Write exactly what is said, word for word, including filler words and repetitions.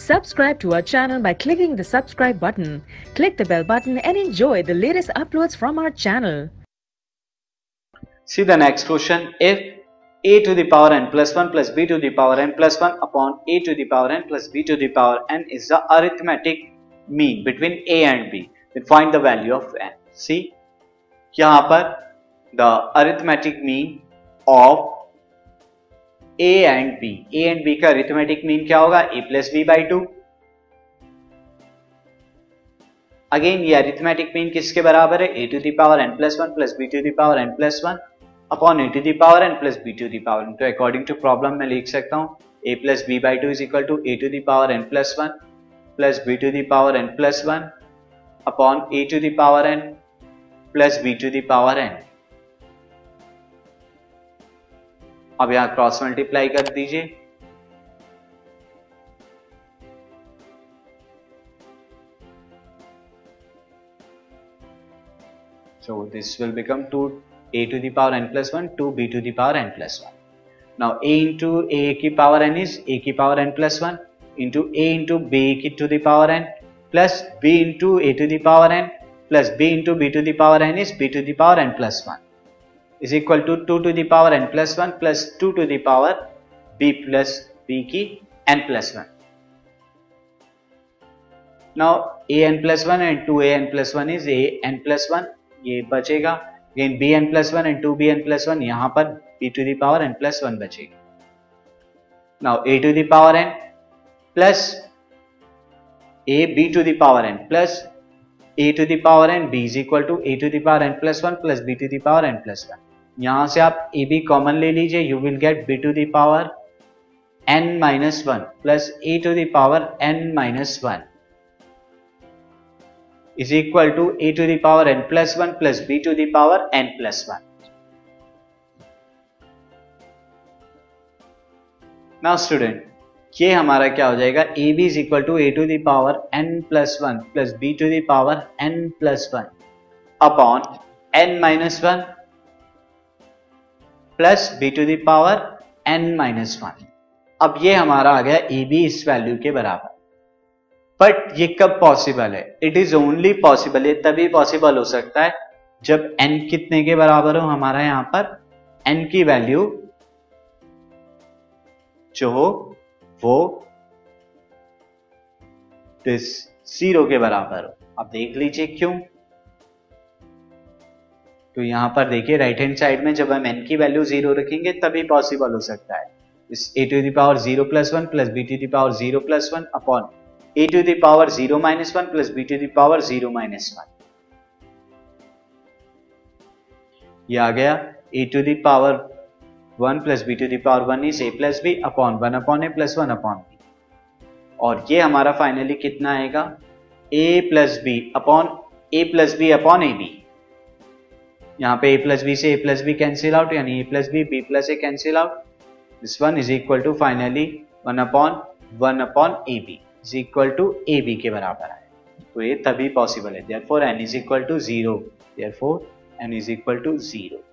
Subscribe to our channel by clicking the subscribe button. Click the bell button and enjoy the latest uploads from our channel. See the next question. If a to the power n plus one plus b to the power n plus one upon a to the power n plus b to the power n is the arithmetic mean between a and b, then find the value of n. See, यहाँ पर the arithmetic mean of a and b, a and b का arithmetic mean क्या होगा? a plus b by two. Again ये arithmetic mean किसके बराबर है? a to the power n plus one plus b to the power n plus one upon a to the power n plus b to the power n. तो according to problem मैं लिख सकता हूँ a plus b by two is equal to a to the power n plus one plus b to the power n plus one upon a to the power n plus b to the power n. अब यहाँ cross multiply कर दीजिए. So this will become two a to the power n plus one, two b to the power n plus one. Now a into a की power n is a की power n plus one into a into b की to the power n plus b into a to the power n plus b into b to the power n is b to the power n plus one is equal to two to the power n plus one plus two to the power b plus b की n plus one. Now a n plus one and two a n plus one is a n plus one, ये बचेगा. Again b n plus one and two b n plus one, यहाँ पर b to the power n plus one बचेगा. Now a to the power n plus a b to the power n plus a to the power n b is equal to a to the power n plus one plus b to the power n plus one. यहाँ से आप a b common ले लीजिए, you will get b to the power n minus one plus a to the power n minus one is equal to a to the power n plus one plus b to the power n plus one. Now student, ये हमारा क्या हो जाएगा? ab is equal to a to the power n plus one plus b to the power n plus one upon n minus one plus b to the power n minus one. अब ये हमारा आ गया ab इस value के बराबर. But ये कब possible है? इट इज ओनली पॉसिबल, ये तभी पॉसिबल हो सकता है जब n कितने के बराबर हो. हमारा यहां पर n की वैल्यू जो हो वो जीरो के बराबर हो. अब देख लीजिए क्यों. तो यहां पर देखिए राइट हैंड साइड में जब हम n की वैल्यू जीरो रखेंगे तभी पॉसिबल हो सकता है. इस a to the power zero plus one plus b to the power zero plus one upon a to the power zero minus one plus b to the power zero minus one. ये आ गया a to the power one plus b to the power one is a plus b upon one upon a plus one upon b. और ये हमारा फाइनली कितना आएगा? a plus b upon a plus b upon A B. यहाँ पे a plus b से a plus b cancel out, यानी a plus b b plus a cancel out. This one is equal to finally one upon one upon A B is equal to A B के बराबर है. तो ये तभी possible है. Therefore n is equal to zero. Therefore n is equal to zero.